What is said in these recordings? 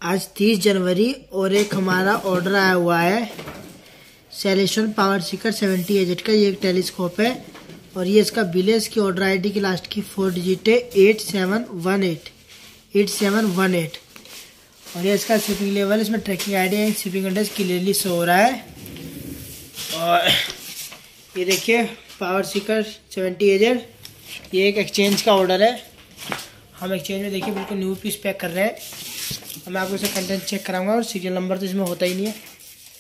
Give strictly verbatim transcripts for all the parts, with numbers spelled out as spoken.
आज तीस जनवरी और एक हमारा ऑर्डर आया हुआ है Celestron power seeker seventy AZ का। ये एक टेलीस्कोप है और ये इसका बिल है। इसकी ऑर्डर आईडी की लास्ट की फोर डिजिट है eight seven one eight eight seven one eight और ये इसका शिपिंग लेवल, इसमें ट्रैकिंग आईडी है, शिपिंग एड्रेस क्लियरली शो हो रहा है। और ये देखिए पावर सीकर सेवेंटी एजेट, ये एक एक्सचेंज का ऑर्डर है। हम एक्सचेंज में देखिए बिल्कुल न्यू पीस पैक कर रहे हैं। मैं आपको इसका कंटेंट चेक कराऊंगा और सीरियल नंबर तो इसमें होता ही नहीं है।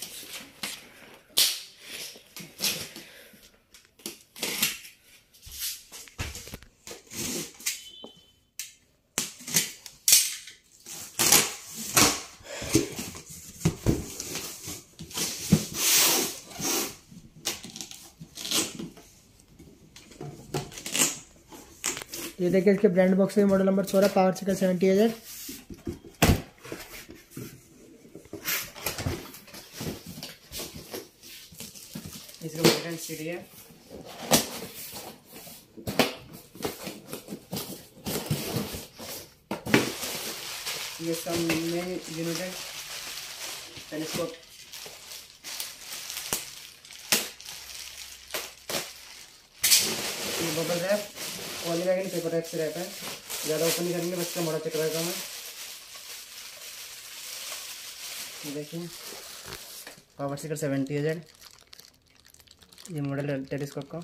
ये देखिए इसके ब्रांड बॉक्स में मॉडल नंबर सोलह पावर सीकर सेवेंटी एजेट। इसका बटन सीडी है। ये सब मेन यूनिट है टेलीस्कोप। ये bubble wrap poly bag paper wrap से रैप है। ज़्यादा ओपन नहीं करेंगे, बस का मोड़ा चेक रहेगा। मैं देखिए पावर सीकर सेवेंटी एजेट, ये मॉडल है टेलीस्कोप का।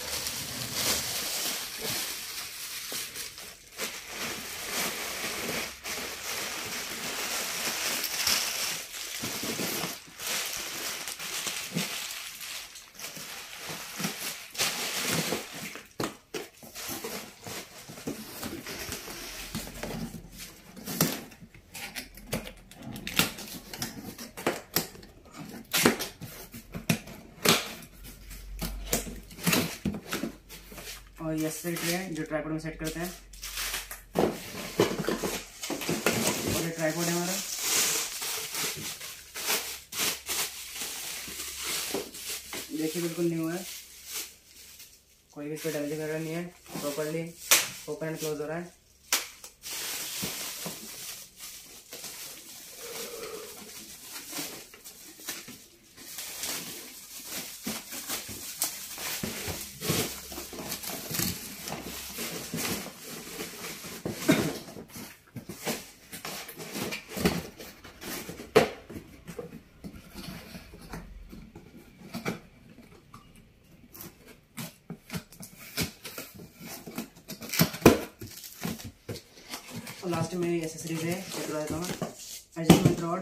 और ये सेट है जो ट्राइपॉड में सेट करते हैं। और ये ट्राइपॉड है हमारा। देखिए बिल्कुल न्यू है, कोई भी इस पर डैमेज वगैरह नहीं है। प्रॉपर्ली ओपन एंड क्लोज हो रहा है। और लास्ट में एसेसरीज है, चेक करा देता हूँ। एडजस्टमेंट रॉड,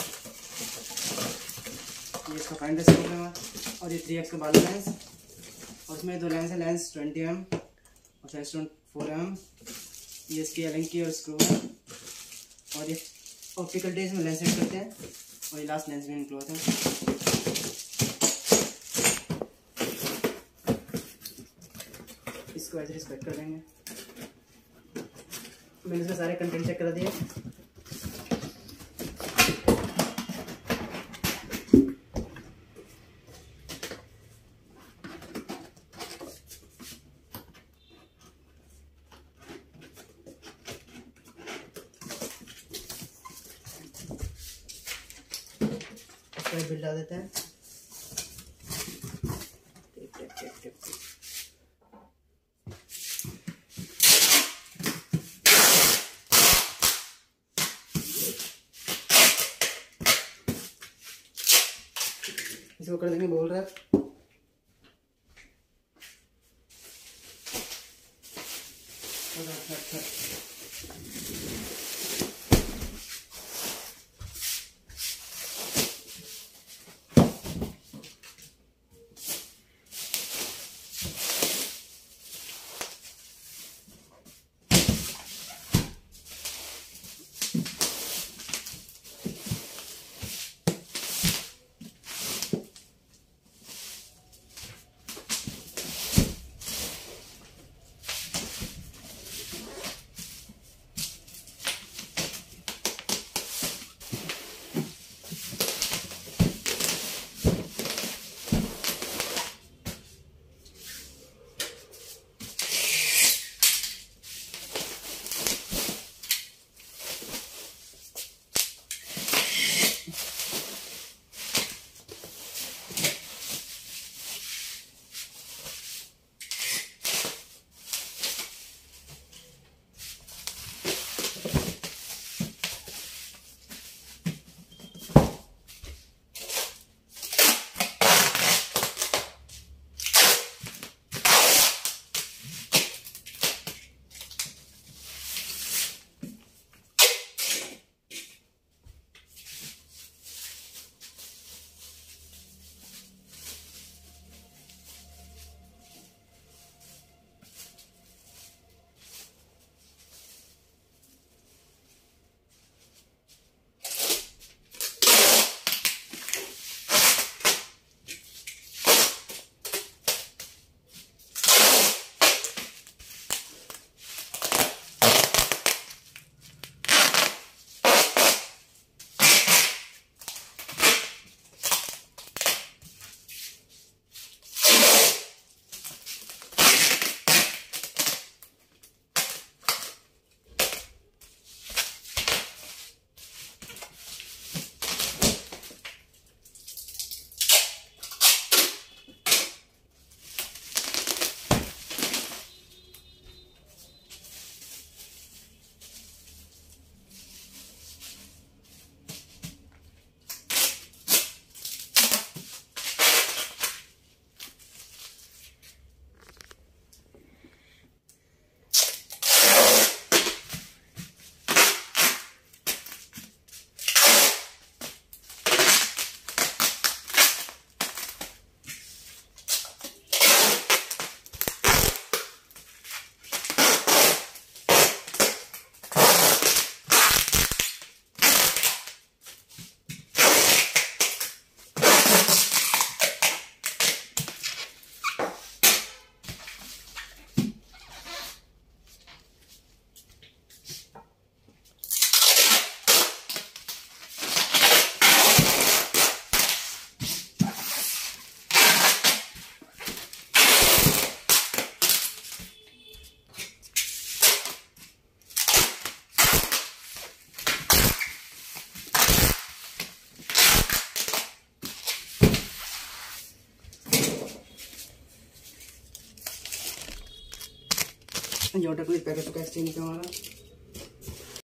ये इसका फाइंडर स्कोप है और ये थ्री एक्स का बालू लेंस। और इसमें दो लेंस है, लेंस ट्वेंटी एम और साइज फोर एम। ये इसकी एलिंग की और स्क्रू है। और ये ऑप्टिकल डेज में लेंस सेट करते हैं और ये लास्ट लेंस में इंक्लूड है। इसको ऐसे रिस्पेक्ट कर देंगे। मैंने इसमें सारे कंटेंट चेक करा दिए। इसका बिल डाल देते हैं। टिप टिप टिप टिप टिप। इसको कर देंगे बोल रहा है। ये ऑटो क्लिप पैकेट का एक्सचेंज का हमारा।